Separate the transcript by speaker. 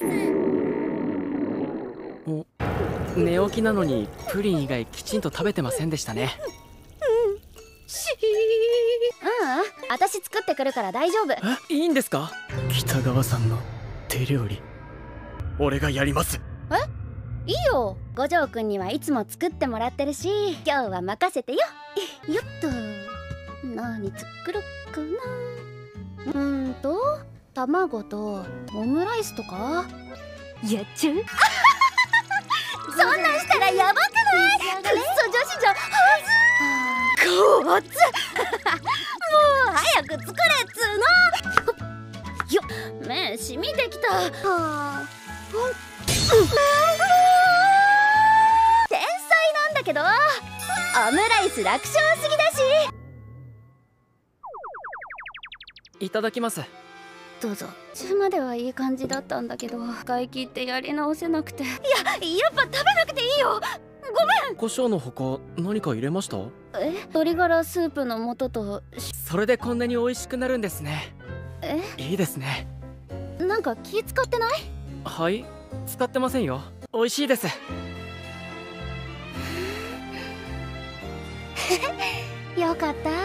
Speaker 1: お、寝起きなのにプリン以外きちんと食べてませんでしたね。
Speaker 2: 私作ってくるから大丈夫。
Speaker 1: いいんですか？北川さんの手料理俺がやります。
Speaker 2: いいよ、五条くんにはいつも作ってもらってるし、今日は任せてよ。よっと、何作ろっかな。卵とオムライスとかやっちゃう。そんなんしたらヤバくない？くっそ女子じゃん。はずこっつもう早く作れっつーの。よっ、麺染みてきた。天才なんだけど、オムライス楽勝すぎだし。
Speaker 1: いただきます。
Speaker 2: どうぞ。中まではいい感じだったんだけど、使い切ってやり直せなくて。やっぱ食べなくていいよ。ごめん。
Speaker 1: 胡椒のほか何か入れました？
Speaker 2: 鶏ガラスープの素と。
Speaker 1: それでこんなに美味しくなるんですね。いいですね。
Speaker 2: なんか気使ってない？
Speaker 1: はい、使ってませんよ。美味しいです。
Speaker 2: よかった。